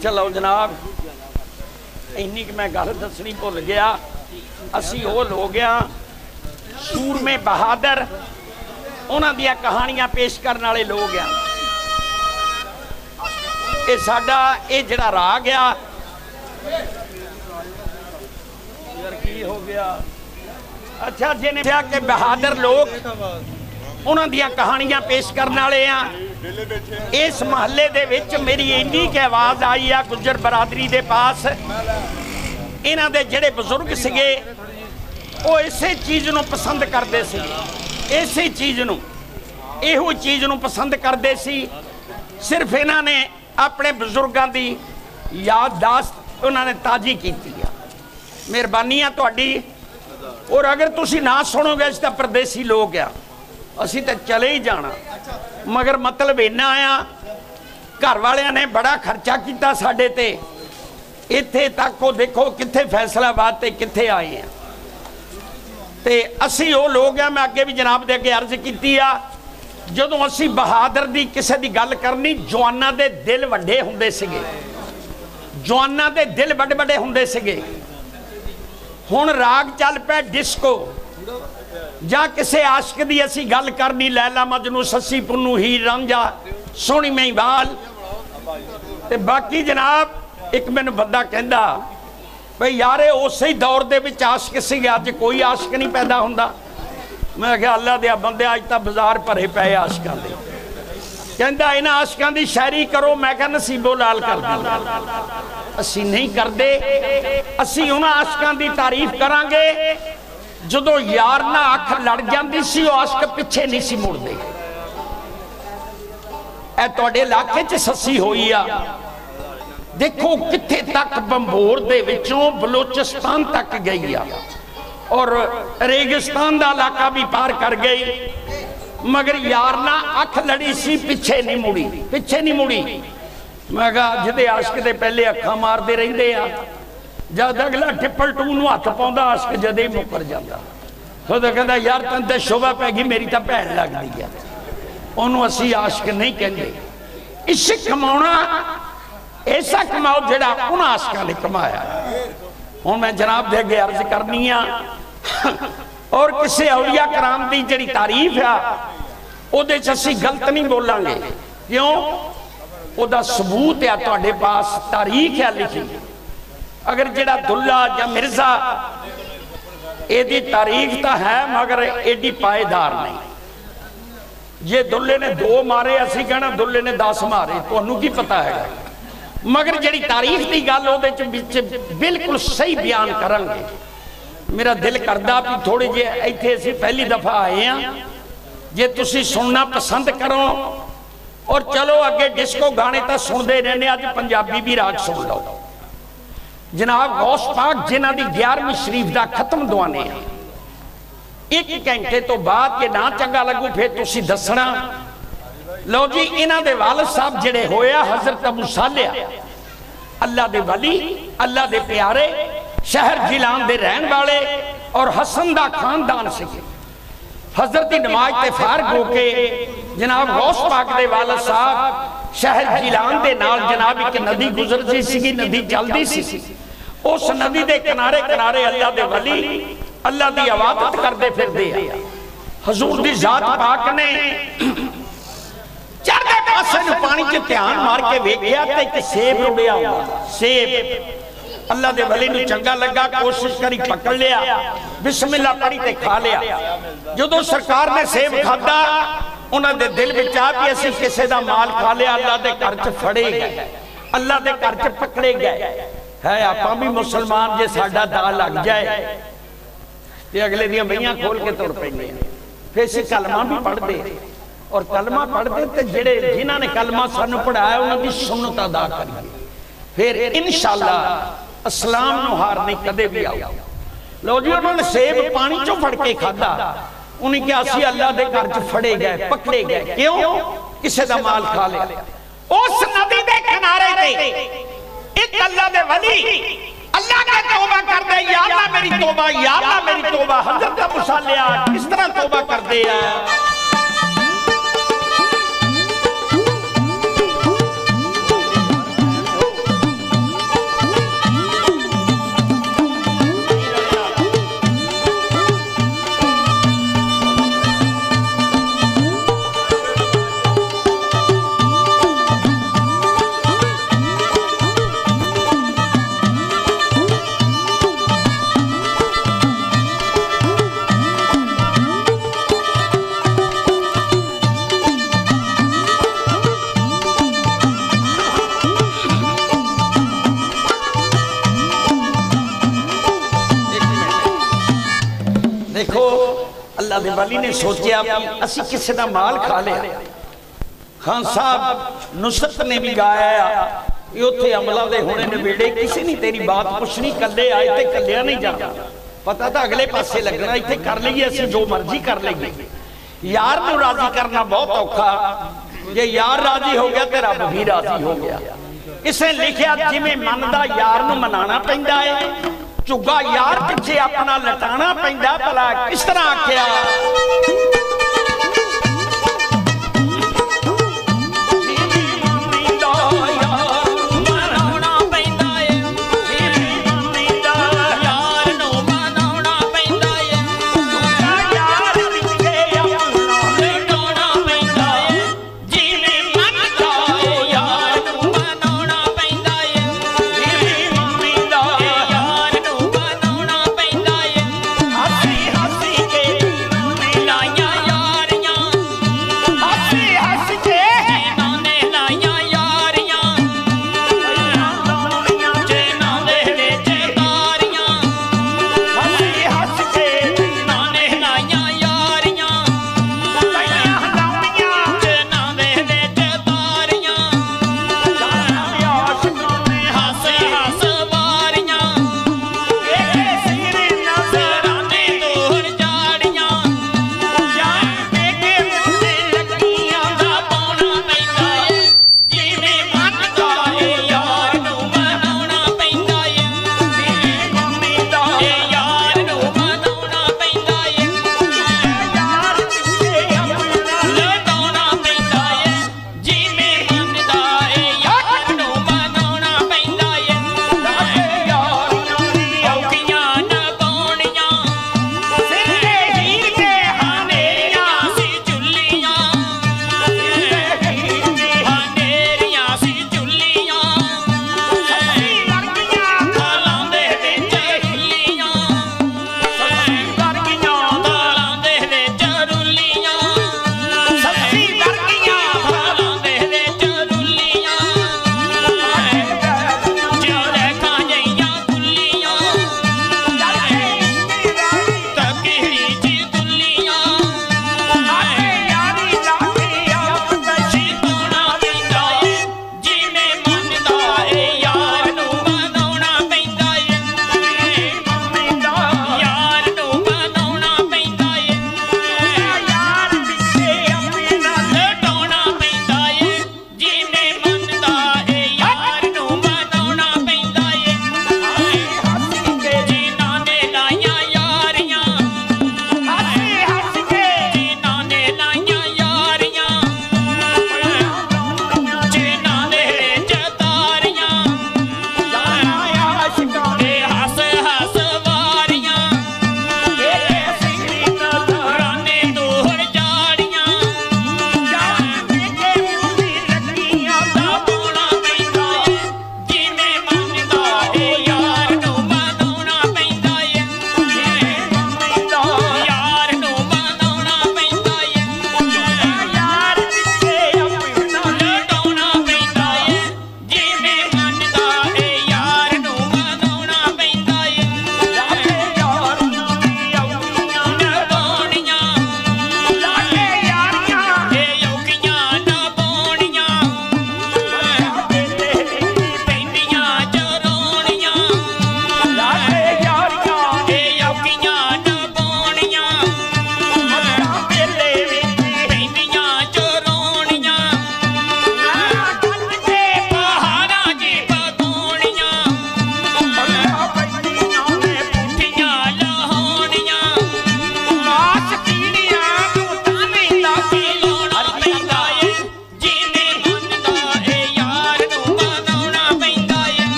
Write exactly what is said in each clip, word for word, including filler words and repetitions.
चलो जनाब, इन्नी कि मैं गल दसनी भुल गया। असी वो लोग हाँ सूरमे बहादुर, उन्हां दियां कहानियां पेश करने वाले लोग हैं। ये साडा ये जिहड़ा राग आ, यार की हो गया? अच्छा जिन्हें क्या कि बहादुर लोग उन्हां दियां कहानियां पेश करने वाले हैं। इस महल्ले दे विच मेरी इन्नी की आवाज़ आई आ गुज्जर बरादरी दे पास, इन्हां दे जिहड़े बजुर्ग सीगे वो इसे चीज़ नूं पसंद करते सी, इसे चीज़ नूं इहो चीज़ नूं पसंद करते सी। सिर्फ इन्हां ने अपने बजुर्गों की याददाश्त उन्होंने ताज़ी की है। मेहरबानी है तुहाडी। और अगर तुसी ना सुनोगे अस तो परदेसी लोग आ, असी तो चले ही जाना। मगर मतलब इन्ना आया, घर वालियां ने बड़ा खर्चा किया साडे ते, इत्थे तक वो देखो कित्थे फैसलाबाद ते कित्थे आए हैं। ते असी वो लोग हैं, मैं अगे भी जनाब दे अगे अर्ज की आ, जदों असी बहादुर दी किसी की गल करनी, जवानां दे दिल वड्डे हुंदे सीगे, जवानां दे दिल बड़े बड़े हुंदे सीगे। हुण राग चल पे डिस्को, जां किसी आशिक दी असी गल करनी, लैला मजनू, सस्सी पुन्नू, हीर रांझा, सोहनी महिवाल। ते बाकी जनाब एक मैनूं बंदा कहंदा भाई यार उस ही दौर दे विच आशिक सी, अज कोई आशिक नहीं पैदा हुंदा। मैं क्या अल्लाह दे बंदे अज तो बाजार भरे पे आशिकां दे। कहंदा इन्हां आशिकां दी शायरी करो, मैं क्या नसीबो लाल कर दी। असी नहीं करते, असी उन्हां आशिकां दी तारीफ करांगे जदों यार ना अख लड़ जांदी सी, वो आशिक पिछे नहीं सी मुड़दे। ऐ तुहाडे इलाके च सस्सी होई आ, देखो कित्थे तक बंबोर दे विचों बलोचिस्तान तक गई आ, और रेगिस्तान का इलाका भी पार कर गई। मगर यार ना अख लड़ी सी, पिछे नहीं मुड़ी, पिछे नहीं मुड़ी। मैं कहा अज दे आशिक दे पहले अखा मारते रहंदे आ, जद अगला ट्रिपल टू नूं हथ पाउंदा आशिक जदे ही मुकर जांदा। खुद कहंदा यार तैनूं तां शोभा पै गई, मेरी तां भैन लगदी है। उहनूं असीं आशिक नहीं कहंदे। इश्क कमाउणा ऐसा कमाओ जिहड़ा उन्हां आशिकां ने कमाया। हुण मैं जनाब दे अगे अर्ज करनी आ, और किसी औलिया कराम की जिहड़ी तारीफ आ उहदे च असीं गलत नहीं बोलांगे। क्यों? उहदा सबूत आ तुहाडे पास, तारीख है लिखी। अगर जिहड़ा दुल्ला या मिर्जा, एदी तारीख तो है मगर एडी पाएदार नहीं। जे दुल्ले ने दो मारे असीं कहना दुल्ले ने दस मारे, तुहानूं की पता है। मगर जिहड़ी तारीख की गल उहदे च बिल्कुल सही बयान करांगे। मेरा दिल करदा भी थोड़े जे इत्थे असीं पहली दफा आए हैं, जे तुसीं सुनना पसंद करो और चलो अगे डिस्को गाने तो सुनते रहने, अज पंजाबी भी राग सुन लो। जनाब गौस पाक जिन्हां दी ग्यारहवीं शरीफ का खत्म दवाने एक घंटे तो बाद जे ना चंगा लगू फिर तुसीं दसना। लो जी, इन्हां दे वालिद साहब जिहड़े होया हजरत अबू सालिया, अल्लाह दे वली, अल्लाह दे प्यारे, शहर जिलान दे रहन वाले और हसन दा खानदान से। हजरत की नमाज ते फारग होके जनाब गौस पाक दे वालिद साहब शहर जिलान दे नाल जनाब एक नदी गुजरदी सी, नदी चलदी सी। उस नदी दे किनारे किनारे अल्लाह दे वली अल्लाह दी इबादत करदे फिरदे आ। हजूर दी जात पाक ने चढ़दे पासे नूं पानी च ध्यान मार के वेखिया ते एक सेब रुड़िया हुंदा। सेब अल्लाह दे वली नूं चंगा लगा, कोशिश करी पकड़ लिया, बिस्मिल्लाह पढ़ी ते खा लिया। जदों सरकार ने सेब खादा, उन्हां दे दिल विच आ भी असीं किसे दा माल खा लिया, अल्लाह दे घर च फड़े गए, अल्लाह दे घर च पकड़े गए। है आपां भी मुसलमान, जे साडा दा लग जाए ते अगले दियां बहियां खोल के तुर पैंदे आ। फिर असीं कलमा भी पढ़दे, और कलमा पढ़दे ते जिहड़े जिन्हां ने कलमा सानूं पढ़ाया उन्हां दी सुन्नत अदा करिए, फिर इंशाअल्लाह इस्लाम नूं हार नहीं कदे भी आओ। लो जी, उन्होंने सेब पानी चों फड़ के खादा, उन्हें क्या असीं अल्लाह दे घर च फड़े गए, पकड़े गए। क्यों? किसे दा माल खा लिया। उस नदी दे किनारे ते एक अल्लाह दे वली अल्लाह ने तौबा कर दे, या अल्लाह मेरी तौबा, या अल्लाह मेरी तौबा। हजरत अबू सालिया किस तरह तौबा कर दे आ। देखो अल्लाह दे वली ने सोचा असी किसी का माल खा लिया। खान साहब नुसरत ने भी गाया उत्थे अमला दे होने नवेड़े किसी नहीं तेरी बात पुछनी, कल्ले आए तो कल्लिया नहीं जाता, पता तो अगले पासे लगना, इत्थे कर लीए असी जो मर्जी कर लीए। यार नूं राजी करना बहुत औखा, जे यार राजी हो गया तो रब भी राजी हो गया। इसे लिखिया जिवें मनदा यार नूं मनाना पैंदा है, झुग्गा यार पिछे अपना लटाना पैंदा। भला किस तरह आख्या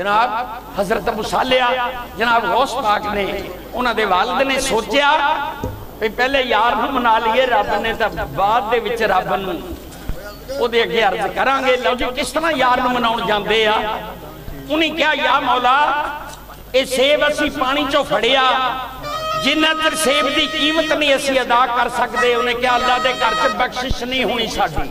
जनाब हजरत अबू सालिया जनाब गौस पाक ने उन्होंने वालिद ने सोचा भी पहले यार नूं मना लीए, रब ने तो बाद दे विच रब नूं उहदे अगे अर्ज करांगे। लो जी किस तरह यार नूं मनाउण जांदे आ। उन्हें कहा या मौला ये सेब असी पानी चों फड़िया, जिन्ना चਿਰ सेब की कीमत नहीं असी अदा कर सकते। उन्हें कहा अल्लाह के घर च बख्शिश नहीं होनी साडी।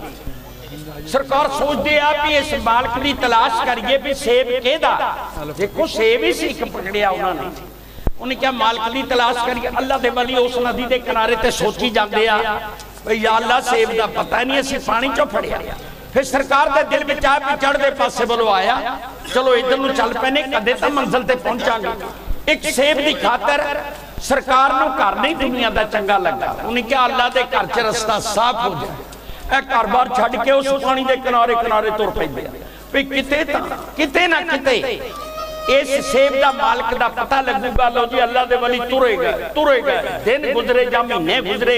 सरकार सोचते आ भी इस मालक की तलाश करिए भी सेब केदा। देखो सेब ही सीख पकड़िया उन्होंने। उन्हें क्या मालक की तलाश करिए। अल्लाह के वली उस नदी के किनारे ते सोची जाते आ भाई या अल्लाह सेब का पता नहीं असी पानी चो फड़िया। फिर सरकार के दिल में आ भी चढ़ते पासे वालों आया, चलो इधर नूं चल पैने, कदे तो मंजिल ते पहुंचांगे। एक सेब की खातर सरकार नूं घर नहीं दुनिया का चंगा लगा। उन्हें क्या अल्लाह के घर च रस्ता साफ हो जाए, घर बार छड्ड के उस पानी के किनारे किनारे तुर पैंदे भी किते तां किते ना किते इस सेब का मालक का पता लगूगा। लो जी अल्लाह के वली तुरे गए तुरे गए, दिन गुजरे या महीने गुजरे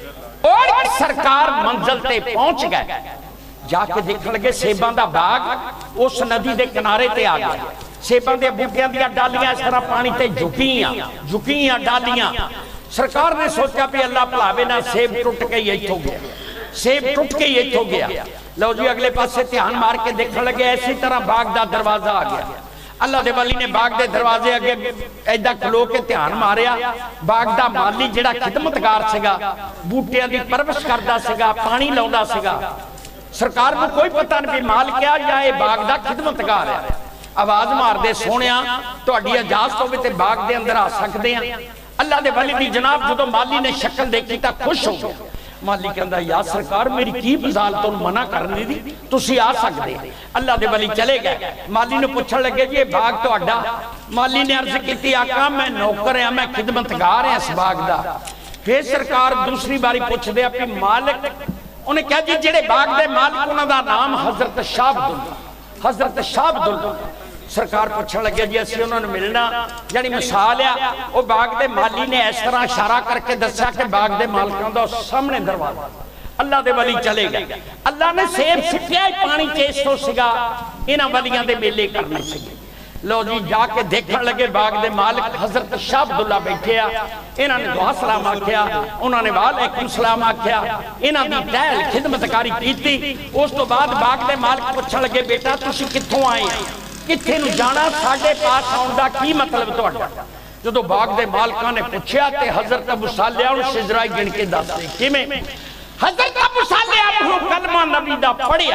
और सरकार मंजिल ते पहुंच गए। जाके देखने लगे सेबां दा बाग उस नदी के किनारे ते आ गया। सेबां दे बूटियां दी डालियां इस तरह पानी ते झुकियां झुकियां डालियां। सरकार ने सोचा भी अल्लाह भलावे ना सेब टुट के ही इत्थों गया, सेब टुट के ही इत्थों गया। लो जी अगले पासे ध्यान मार के देखने लगे, ऐसी तरह बाग दा दरवाजा आ गया। अल्लाह दे वली ने बाग दे दरवाजे अगे ऐदा खलो के ध्यान मारिया। बाग दा माली जिहड़ा खिदमतगार सीगा, बूटियां दी परवरिश करदा सीगा, पानी लाउंदा सीगा। सरकार को कोई पता नहीं माल क्या या बाग दा खिदमतगार है। आवाज मारदे सोहणिया तुहाडी इजाजत होवे ते बाग दे अंदर आ सकदे आ। अल्लाह दे वली दी जनाब जदों माली ने शक्ल देखी तां खुश हो गया। माली कहंदा या सरकार मेरी की मजाल तुहानूं मना करने दी, तुसीं आ सकदे। अल्लाह दे वली चले गए। माली नूं पुछण लगे जी ये बाग तुहाडा? माली ने अर्ज कीती आका मैं नौकर हां, मैं खिदमतगार हां इस बाग दा। फिर सरकार दूसरी बारी पुछदे आ कि मालिक, उन्हें कहा जी जेड़े बाग दे मालिक उन्हां दा नाम हजरत शाह अब्दुल्ला, हजरत शाह अब्दुल्ला। सरकार पूछण लगे जी असीं उन्हां नूं मिलना, यानी मिसाल आ वो बाग दे माली ने इस तरह इशारा करके दस्या कि बाग दे मालिकां दा सामने दरवाजा। अल्लाह दे वली चले गए। अल्लाह ने सेब सिੱਟਿਆ पानी च इस तो सीगा इन्हां वलियां दे मेले करने सीगे। लो जी जाके देखने लगे बाग दे मालिक हजरत शाह अब्दुल्ला बैठे आ। इन्हां ने दुआ सलाम आख्या, उन्होंने वालेकुम सलाम आख्या, इन्हां दी टहल खिदमतकारी कीती। उस तो बाद बाग दे मालिक पुछण लगे बेटा तुसीं कित्थों आए, कित्थे नूं जाना, साडे पास आउण दा की मतलब तुहाडा? जदों बाग दे मालिकां ने पुछया ते हजरत अबू सालिया नूं सिजरा गिण के दसदे किवें। हजरत अबू सालिया ने कलमा नबी दा पढ़िया,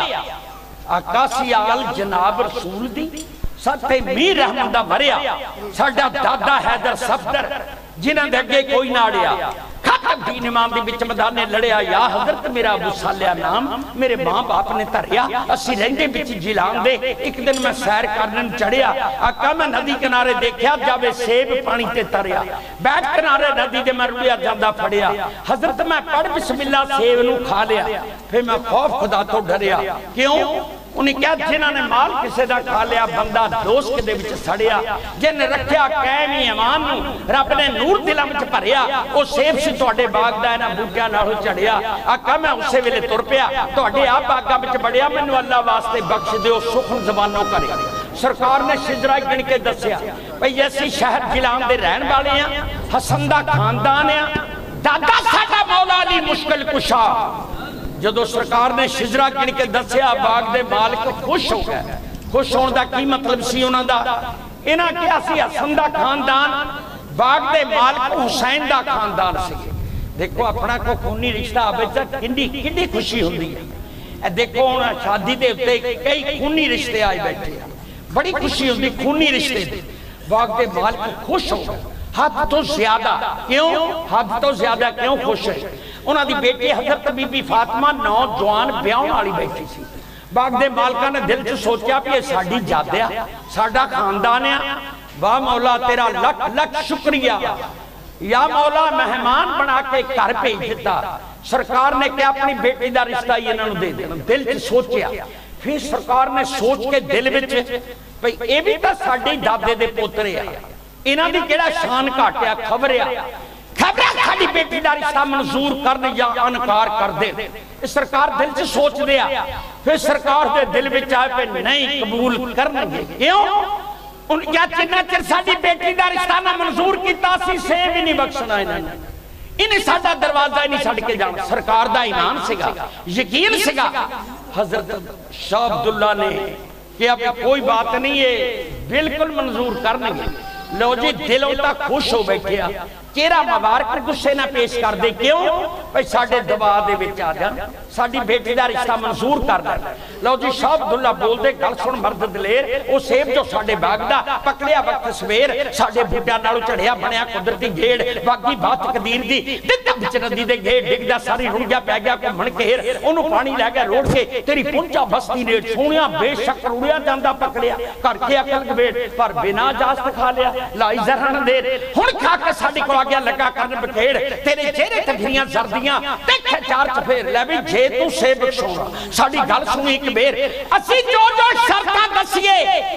आकासी आल जनाब रसूल दी सत्ते मीर रहमत दा मरिया, साडा दादा हैदर सफदर जिन्हां दे अगे कोई ना अड़िया, खत दीन इमाम दे विच मैदाने लड़िया। या हजरत मेरा अबू सालिया नाम मेरे मां बाप ने धरिया, असी रहिंदे विच जिलान दे। एक दिन मैं सैर करन चढ़िया, आका मैं नदी किनारे देखिया जावे सेब पानी ते तरिया, बैठ किनारे नदी दे मैं रुड़िया जांदा फड़िया। हजरत मैं पढ़ बिस्मिल्लाह सेब नूं खा लिया, फिर मैं खौफ खुदा तो डरिया। क्यों? उन्हें क्या जिन्होंने माल किसी का खा लिया बंदा दोस्त दे विच सड़िया, जिन रखिया कैम ईमान नूं रब ने नूर दिलां विच भरिया, वो सेब सी तुहाडे बाग दा इन्हां बूटियां नालों चढ़िया। आका मैं उसे वेले तुर पिया, तुहाडे आ बागां विच बड़िया, मैनूं अल्लाह वास्ते बख्श दिओ सुखन जबानों करे। सरकार ने शिजरा गिण के दस्सिया भई असीं शहर जिलान दे रहण वाले आ, हसन दा खानदान आ, दादा साडा मौला अली मुश्किल कुशा। जदों सरकार ने शिजरा गिण के दस्सिया बाग दे मालिक खुश हो गए। खुश होने का की मतलब सी उन्हां दा? इन्हां क्या सी हसन दा खानदान, बाग दे मालिक हुसैन दा खानदान सी। देखो अपना को खूनी रिश्ता आवे तां किंडी किंडी खुशी हुंदी है। देखो हुण शादी दे उत्ते कई खूनी रिश्ते आए बैठे आ, बड़ी खुशी हुंदी खूनी रिश्ते दी। बाग दे मालिक खुश हो गए हद तो ज्यादा। क्यों हद तो ज्यादा क्यों खुश है? उन्होंने बेटी हजरत बीबी फातिमा नौजवान ब्याहण वाली बैठी सी। बाग दे मालिकां ने दिल च सोचा भी साडी जाद्या साडा खानदान आ, वाह मौला तेरा लख लख शुक्रिया, या मौला मेहमान बना के घर भेज दिता। सरकार ने क्या अपनी बेटी का रिश्ता ही इन्हां नूं दे देना, दिल च सोचिया। फिर सरकार ने सोच के दिल विच भई ये भी तां साडे दादे दे पोतरे आ, इन्हां दी किहड़ा शान घाटिया खबर आ, खबर साडी बेटी का रिश्ता मंजूर करन या अनकार कर दे। सरकार दिल च सोचदे आ। फिर सरकार दे दिल विच आए पे नहीं कबूल करनगे। क्यों? उन्हें क्या जिन्ना चिर साडी बेटी दा रिश्ता ना मंजूर कीता सी सेब ही नहीं बख्शना इन्हां इन्हें साडा दरवाजा ही नहीं छड्ड के जाना। सरकार दा ईमान सीगा, यकीन सीगा। हजरत शाह अब्दुल्ला ने कि अब कोई बात नहीं है, बिल्कुल मंजूर करनेंगे। लो जी दिलों तक खुश हो बैठे, चेहरा मुबारक गुस्से ना पेश कर दे, क्यों भाई साडे दबाव दे विच आ जा, साडी बेटी दा रिश्ता मंजूर कर दे। लो जी शाह अब्दुल्ला बोलदे गल सुन मर्द दलेर, ओ सेब जो साडे बाग दा पकड़िया वक्त सवेर, साडे बूटियां नालों झड़िया बनया कुदरती गेड़, बागी बात तकदीर दी दित्ता विच नदी दे गेड़ डिगदा सारी रुड़ गया पै गया घुमण घेर, ओनू पानी लै गया रोड़ के तेरी पुंचा बस्ती ने सोहणिया बेशक रुड़िया जांदा पकड़िया करके अकल गवेड़, पर बिना इजाजत खा लिया लाई जहन देर। हुण खा के साडी कोल गया लगा करन बखेड़, तेरे चेहरे ते फिरियां सर्दियां देखे चार चफेर। लै भी जे तू सेब बख्शोगा साडी गल सुनी एक बेर, असी जो जो शर्तां दसीए